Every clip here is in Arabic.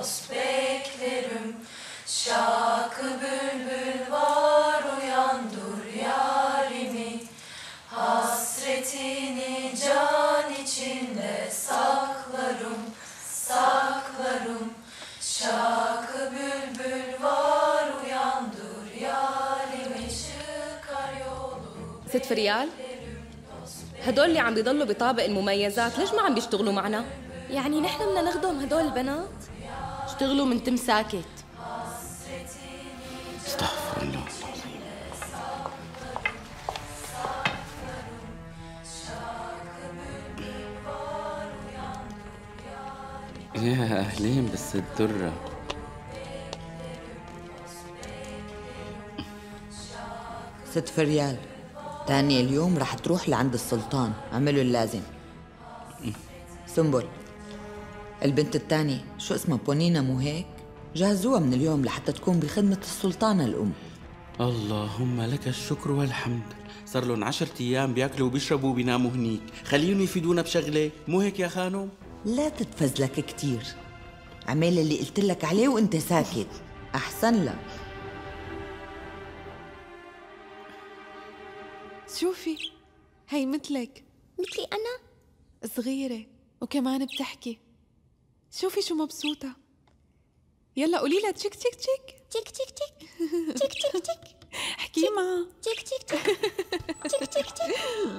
dost beklerim. Şakı bülbül var, uyandır yarimi. Hasretini can içinde saklarım, saklarım. Şakı bülbül var, uyandır yarimi. çıkar yolu. ست فريال، هدول اللي عم بيضلوا بطابق المميزات ليش ما عم بيشتغلوا معنا؟ يعني نحن بدنا ناخدهم هدول البنات؟ اشتغلوا من تم ساكت. استغفر الله العظيم. يا أهلين بالست درة. ست فريال، تاني اليوم رح تروح لعند السلطان، اعملوا اللازم. سنبل، البنت التانية شو اسمها، بونينا مو هيك؟ جهزوها من اليوم لحتى تكون بخدمة السلطانة الأم. اللهم لك الشكر والحمد. صار لهم 10 أيام بياكلوا وبيشربوا وبيناموا هنيك، خليهم يفيدونا بشغلة، مو هيك يا خانم؟ لا تتفزلك كتير، اعمل اللي قلت لك عليه وانت ساكت، أحسن لك. شوفي، هي مثلك. مثلي أنا؟ صغيرة وكمان بتحكي. شوفي شو مبسوطة. يلا قولي لها تشك تشك تشك تك تك تك تك تك تك. احكي معها. تك تك تك تك تك تك.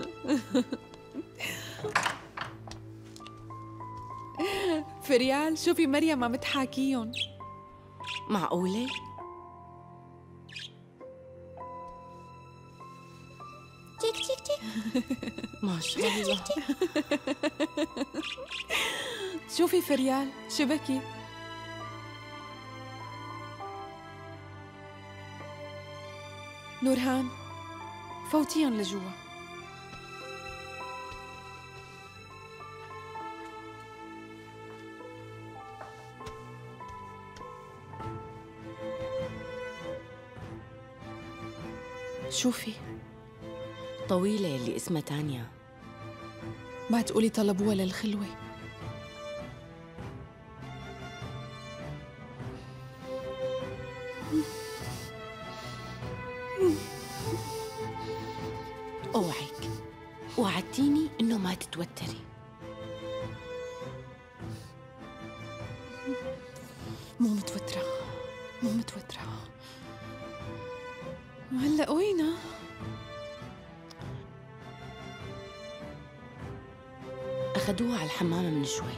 فريال، شوفي مريم عم تحاكيهم. معقولة؟ تك تك تك. ما شاء الله. شوفي فريال، شبكي. نورهان، فوتيهم لجوا. شوفي، طويلة اللي اسمها تانيا. ما تقولي طلبوها للخلوة. اوعك، وعدتيني انه ما تتوتري. مو متوترة، مو متوترة. هلا وينها؟ أخدوها على الحمامة من شوي.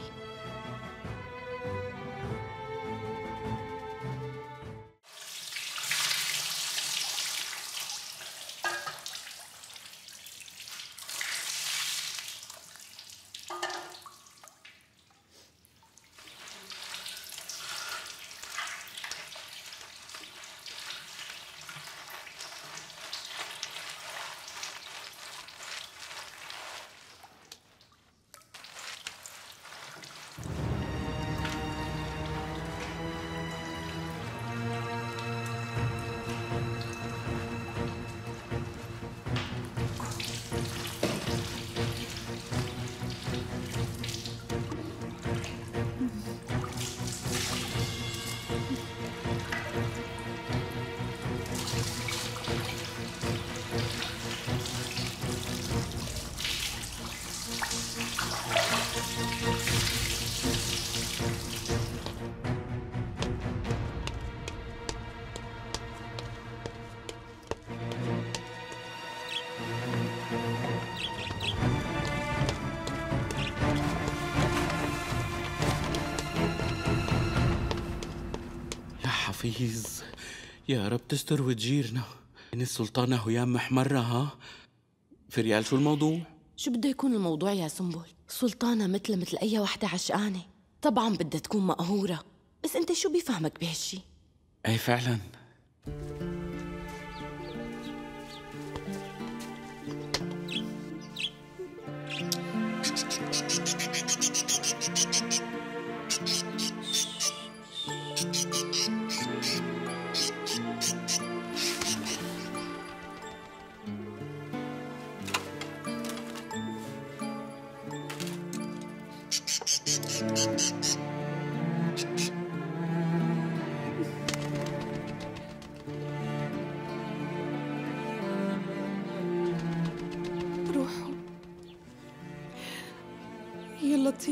حفيظ، يا رب تستر وتجيرنا. إن السلطانة هيام محمرة. ها فريال، شو الموضوع؟ شو بده يكون الموضوع يا سنبل؟ سلطانة مثل أي وحدة عشقانة، طبعاً بدها تكون مقهورة، بس أنت شو بيفهمك بهالشي؟ أي فعلاً.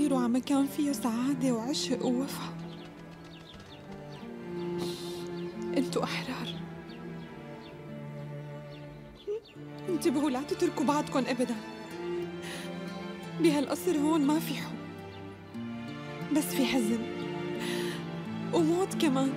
تطيروا على مكان فيه سعادة وعشق ووفا. انتوا أحرار. انتبهوا لا تتركوا بعضكم أبداً. بهالقصر هون ما في حب، بس في حزن وموت كمان.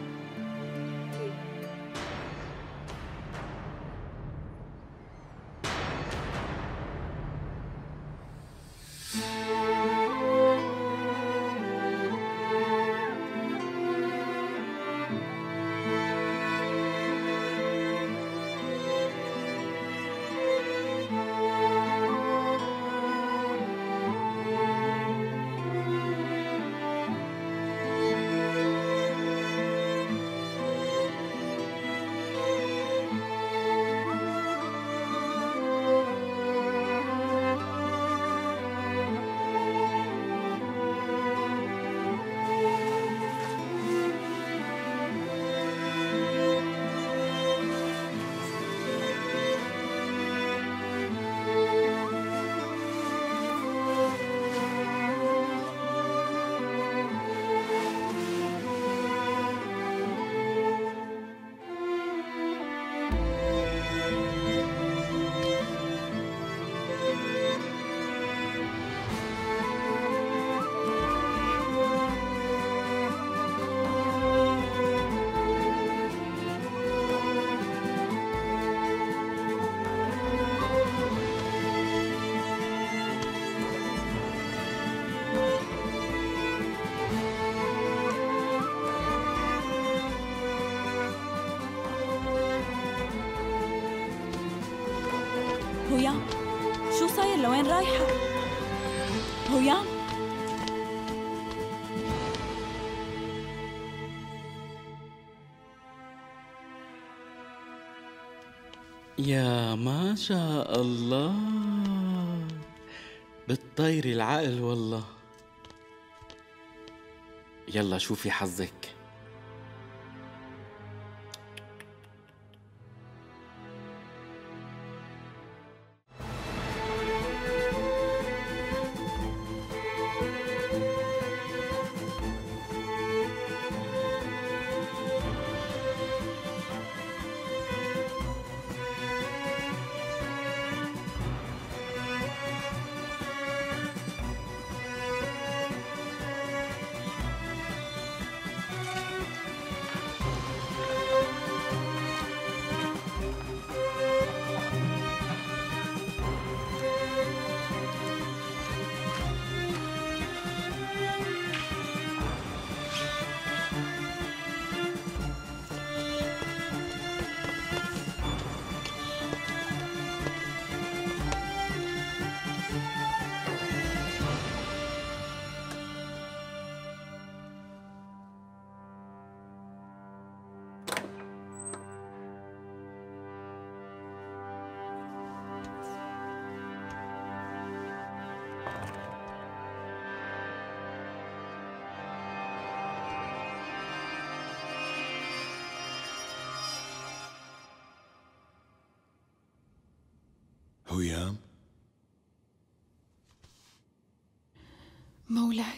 هويام، شو صاير؟ لوين رايحة؟ هويام؟ يا ما شاء الله، بتطيري العقل والله. يلا شوفي حظك. هويام، مولاي.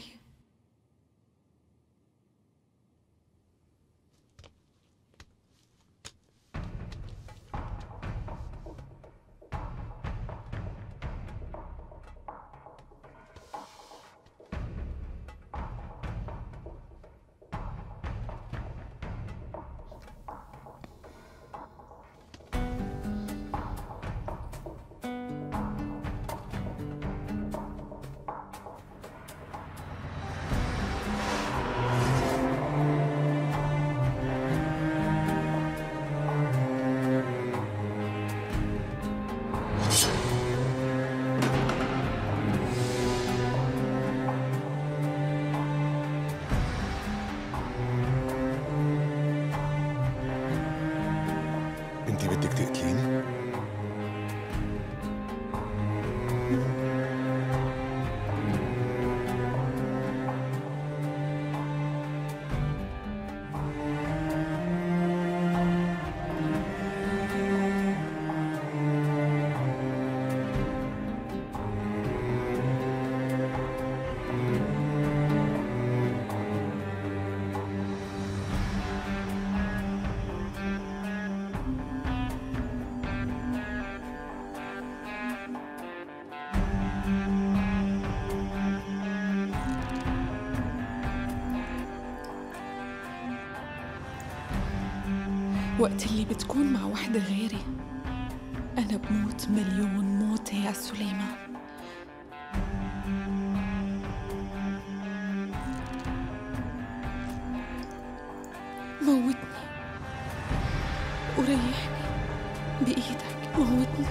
وقت اللي بتكون مع وحدة غيري أنا بموت مليون موتة يا سليمان. موتني وريحني بإيدك، موتني.